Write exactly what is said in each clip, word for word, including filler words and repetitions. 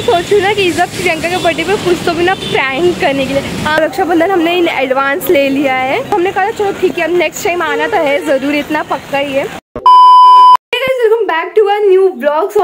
सोच रही हूँ ना कि इस बार प्रियंका के बर्थडे पे कुछ तो भी ना प्रैंक करने के लिए। हाँ, रक्षाबंधन हमने इन एडवांस ले लिया है। हमने कहा चलो ठीक है, अब नेक्स्ट टाइम आना तो है जरूर, इतना पक्का ही है। Welcome back to a new blog.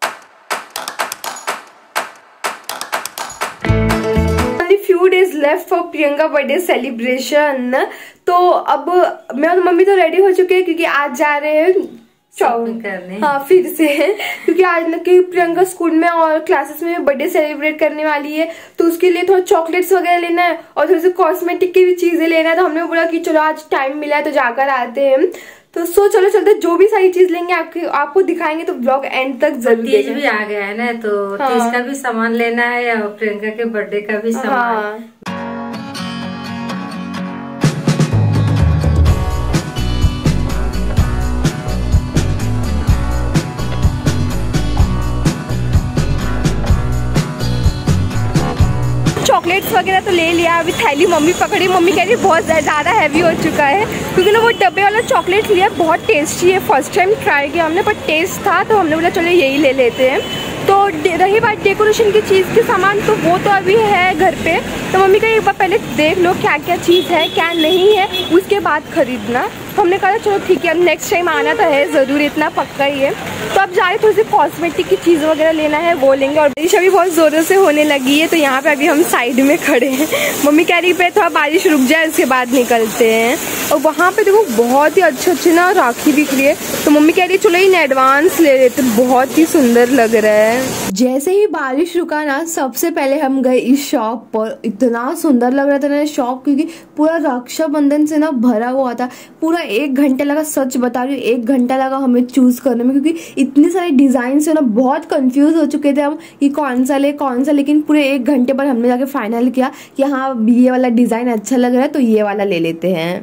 Few days left for Priyanka birthday celebration. तो अब मैं और मम्मी तो रेडी हो चुके हैं क्योंकि आज जा रहे हैं शॉपिंग करने। हाँ, फिर से क्योंकि आज न कि प्रियंका स्कूल में और क्लासेस में बर्थडे सेलिब्रेट करने वाली है, तो उसके लिए थोड़ा चॉकलेट्स वगैरह लेना है और थोड़ी सी कॉस्मेटिक की भी चीजें लेना है। तो हमने बोला कि चलो आज टाइम मिला है तो जाकर आते हैं। तो सो चलो चलते, जो भी सारी चीज लेंगे आपके आपको दिखाएंगे, तो ब्लॉग एंड तक जरूर। तीज भी आ गया है ना, तो हाँ। तीज का भी सामान लेना है और प्रियंका के बर्थडे का भी सामान। हाँ। चॉकलेट्स वगैरह तो ले लिया। अभी थैली मम्मी पकड़ी, मम्मी कह रही बहुत ज़्यादा हैवी हो चुका है क्योंकि ना वो डब्बे वाला चॉकलेट लिया, बहुत टेस्टी है। फर्स्ट टाइम ट्राई किया हमने, पर टेस्ट था तो हमने बोला चलो यही ले लेते हैं। तो रही बात डेकोरेशन की चीज़ के सामान, तो वो तो अभी है घर पे। तो मम्मी कही एक बार पहले देख लो क्या क्या चीज़ है क्या नहीं है, उसके बाद खरीदना। तो हमने कहा चलो ठीक है, अब नेक्स्ट टाइम आना तो है ज़रूर, इतना पक्का ही है। तो अब जा रहे थोड़ी सी कॉस्मेटिक की चीज़ वगैरह लेना है, वो लेंगे। और बारिश अभी बहुत ज़ोरों से होने लगी है, तो यहाँ पे अभी हम साइड में खड़े हैं। मम्मी कह रही पे थोड़ा बारिश रुक जाए उसके बाद निकलते हैं। और वहाँ पे देखो बहुत ही अच्छे अच्छे ना राखी बिक रही है, तो मम्मी कह रही चलो इन एडवांस ले लेते, बहुत ही सुंदर लग रहा है। जैसे ही बारिश रुका ना, सबसे पहले हम गए इस शॉप पर। इतना सुंदर लग रहा था ना शॉप, क्योंकि पूरा रक्षाबंधन से ना भरा हुआ था। पूरा एक घंटा लगा, सच बता रही हूँ, एक घंटा लगा हमें चूज करने में, क्योंकि इतने सारे डिजाइन से ना बहुत कंफ्यूज हो चुके थे हम कि कौन सा ले कौन सा। लेकिन पूरे एक घंटे पर हमने जाके फाइनल किया कि हाँ ये वाला डिजाइन अच्छा लग रहा है तो ये वाला ले लेते हैं।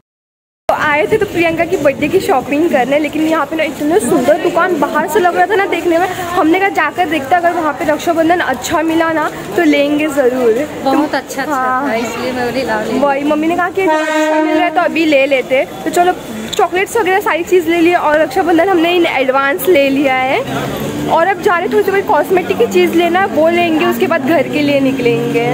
तो आए थे तो प्रियंका की बर्थडे की शॉपिंग करने, लेकिन यहाँ पे ना इतने सुंदर दुकान बाहर से लग रहा था ना देखने में। हमने कहा जाकर देखते, अगर वहाँ पे रक्षाबंधन अच्छा मिला ना तो लेंगे जरूर। बहुत तो, अच्छा हाँ, था, इसलिए मैं वही मम्मी ने कहा कि अच्छा मिल रहा है तो अभी ले लेते। तो चलो चॉकलेट्स वगैरह सारी चीज़ ले लिया और रक्षाबंधन हमने इन एडवांस ले लिया है। और अब जा रहे थोड़ी सी कॉस्मेटिक की चीज़ लेना, वो लेंगे, उसके बाद घर के लिए निकलेंगे।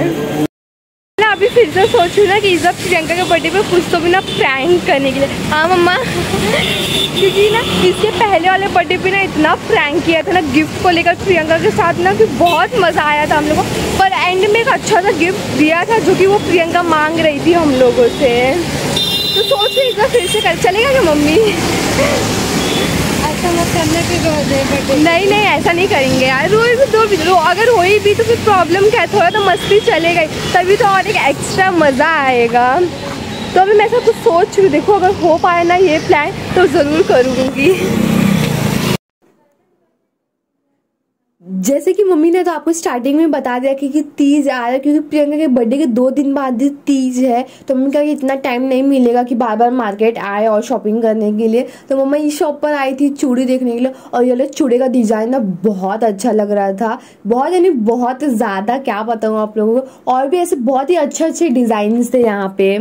अभी फिर से सोच रही हूँ ना कि इस बार प्रियंका के बर्थडे पे कुछ तो भी ना प्रैंक करने के लिए। हाँ मम्मा क्योंकि ना इसके पहले वाले बर्थडे पे ना इतना प्रैंक किया था ना गिफ्ट को लेकर प्रियंका के साथ ना, कि बहुत मज़ा आया था हम लोगों को। पर एंड में एक अच्छा सा गिफ्ट दिया था जो कि वो प्रियंका मांग रही थी हम लोगों से। तो सोच रही इस बार फिर से कर चलेगा क्या मम्मी? ऐसा मत करने के दो। नहीं नहीं ऐसा नहीं करेंगे यार, रोई भी दो, रो, अगर रोई भी तो फिर प्रॉब्लम क्या है, थोड़ा तो मस्ती चलेगा, तभी तो और एक एक्स्ट्रा मज़ा आएगा। तो अभी मैं ऐसा कुछ सोच रही हूँ, देखो अगर हो पाए ना ये प्लान तो ज़रूर करूँगी। जैसे कि मम्मी ने तो आपको स्टार्टिंग में बता दिया कि, कि तीज आ रहा है, क्योंकि प्रियंका के बर्थडे के दो दिन बाद तीज है। तो मम्मी कहा कि इतना टाइम नहीं मिलेगा कि बार बार मार्केट आए और शॉपिंग करने के लिए। तो मम्मा इस शॉप पर आई थी चूड़ी देखने के लिए, और ये चूड़ी का डिज़ाइन ना बहुत अच्छा लग रहा था, बहुत यानी बहुत ज़्यादा, क्या बताऊँ आप लोगों को। और भी ऐसे बहुत ही अच्छे अच्छे डिज़ाइन थे यहाँ पे।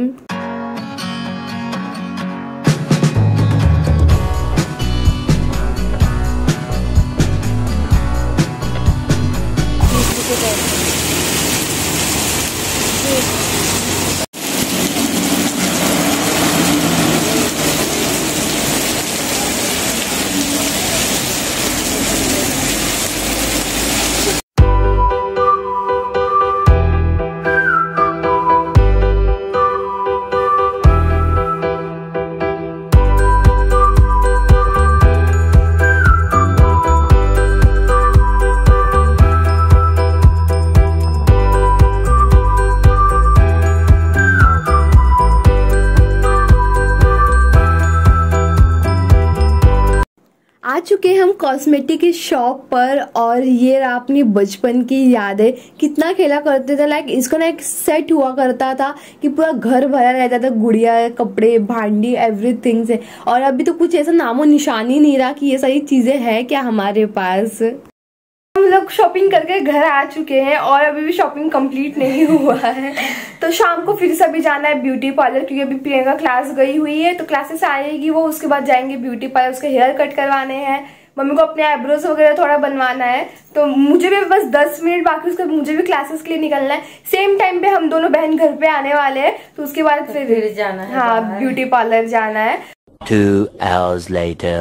आ चुके हम कॉस्मेटिक की शॉप पर, और ये रहा अपनी बचपन की यादें। कितना खेला करते थे, लाइक इसको ना एक सेट हुआ करता था कि पूरा घर भरा रहता था गुड़िया, कपड़े, भांडी, एवरीथिंग से। और अभी तो कुछ ऐसा नामो निशान ही नहीं रहा कि ये सारी चीजें हैं क्या हमारे पास। हम लोग शॉपिंग करके घर आ चुके हैं और अभी भी शॉपिंग कंप्लीट नहीं हुआ है। तो शाम को फिर से अभी जाना है ब्यूटी पार्लर, क्योंकि अभी प्रियंका क्लास गई हुई है, तो क्लासेस आएगी वो, उसके बाद जाएंगे ब्यूटी पार्लर, उसके हेयर कट करवाने हैं। मम्मी को अपने आईब्रोज वगैरह थोड़ा बनवाना है, तो मुझे भी बस दस मिनट बाकी, उसके मुझे भी क्लासेस के लिए निकलना है। सेम टाइम पे हम दोनों बहन घर पे आने वाले हैं, तो उसके बाद फिर, फिर जाना है, हाँ ब्यूटी पार्लर जाना है। Two hours later.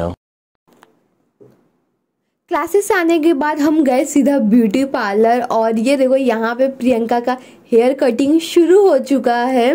क्लासेस से आने के बाद हम गए सीधा ब्यूटी पार्लर, और ये देखो यहाँ पे प्रियंका का हेयर कटिंग शुरू हो चुका है।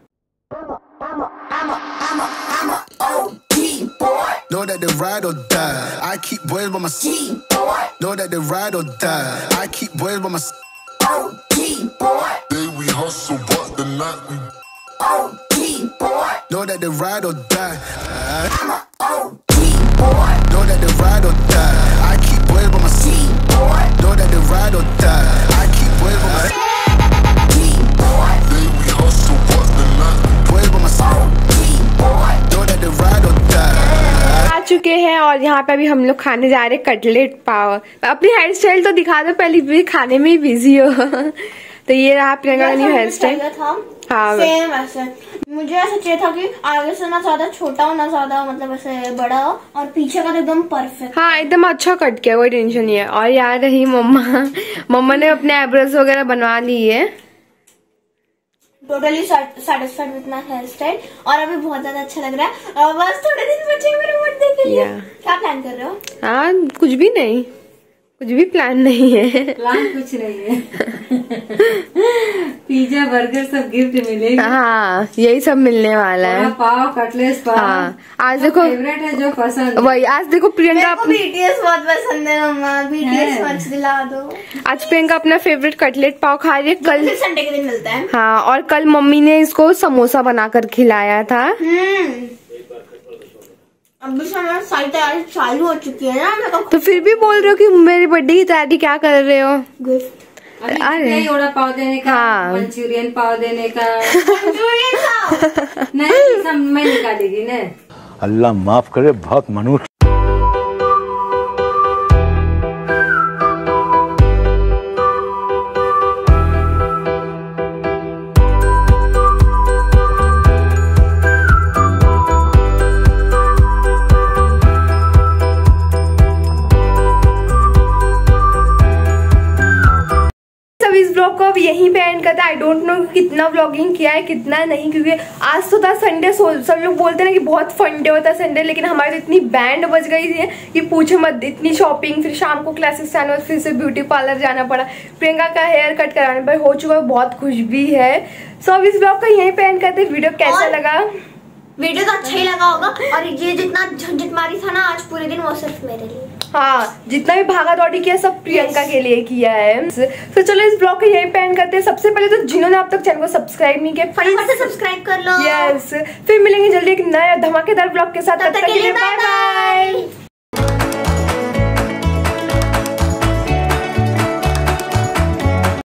Know that they ride or die. I keep boys by my side. Know that they ride or die. I keep boys by my side. O G boy. Day we hustle, but the night we O G boy. Know that they ride or die. I'm a O G boy. Know that they ride or die. I keep boys by my side. Boy. Know that they ride or die. I keep boys by my side. G boy. Day we hustle, but the night we boys by my side. G boy. Know that they ride or die. आ चुके हैं और यहाँ पे अभी हम लोग खाने जा रहे हैं कटलेट पाव। अपनी हेयर स्टाइल तो दिखा दो, पहले भी खाने में ही बिजी हो। तो ये रहा प्रियंका का न्यू हेयर स्टाइल। हाँ सेम ऐसे मुझे ऐसा चाहिए था कि आगे से ना ज्यादा छोटा हो ना ज्यादा मतलब ऐसे बड़ा हो, और पीछे का तो एकदम परफेक्ट। हाँ एकदम अच्छा कट किया, कोई टेंशन नहीं है। और यार रही मम्मा, मम्मा ने अपने आईब्रोज वगैरह बनवा ली है। Totally satisfied with my hair style, और अभी बहुत ज्यादा अच्छा लग रहा है। और बस थोड़े दिन बचे मेरे बर्थडे के लिए। yeah. क्या प्लान कर रहे हो? हाँ कुछ भी नहीं, कुछ भी प्लान नहीं है। प्लान कुछ नहीं है। पिज्जा बर्गर सब गिफ्ट मिलेगा। हाँ यही सब मिलने वाला है। पाव कटलेट पाव। हाँ आज देखो फेवरेट है जो पसंद। वही आज देखो प्रियंका मेरे को बीटीएस बहुत पसंद है मम्मा, बीटीएस मच दिला दो। आज प्रियंका अपना फेवरेट कटलेट पाव खा रही है। कल संडे के दिन मिलता है। हाँ और कल मम्मी ने इसको समोसा बनाकर खिलाया था। हम्म अभी समय सारी तैयारी चालू हो चुकी है ना। तो फिर भी बोल रहे हो कि मेरे बर्थडे की तैयारी क्या कर रहे हो? गिफ्ट अरे वड़ा पाव देने का, हाँ। मंचूरियन पाव देने का। मंचूरियन खाओ। नहीं सब मैं निकालेगी ना। अल्लाह माफ करे, बहुत मनुष्य। इस ब्लॉग को अब यहीं पे एंड करता है। आई डोंट नो कितना व्लॉगिंग किया है कितना नहीं, क्योंकि आज तो था संडे। सब लोग बोलते हैं ना कि बहुत फन डे होता है संडे, लेकिन हमारी तो इतनी बैंड बज गई थी कि पूछे मत। इतनी शॉपिंग, फिर शाम को क्लासेस जाना, फिर से ब्यूटी पार्लर जाना पड़ा। प्रियंका का हेयर कट कराने पर हो चुका है, बहुत खुश भी है। सो अब इस ब्लॉग को यहीं पे एंड करते हैं। वीडियो कैसा लगा? वीडियो तो अच्छा ही लगा होगा, और ये जितना झंझट मारी था ना आज पूरे दिन वो सिर्फ मेरे लिए। हाँ जितना भी भागा दौड़ी किया सब प्रियंका yes. के लिए किया है। तो चलो इस ब्लॉग को यहीं पे एंड करते हैं। सबसे पहले तो जिन्होंने अब तक चैनल को सब्सक्राइब नहीं किया फटाफट से सब्सक्राइब कर लो। Yes yes. फिर मिलेंगे जल्दी एक नया धमाकेदार ब्लॉग के साथ। तब तक के लिए बाय बाय।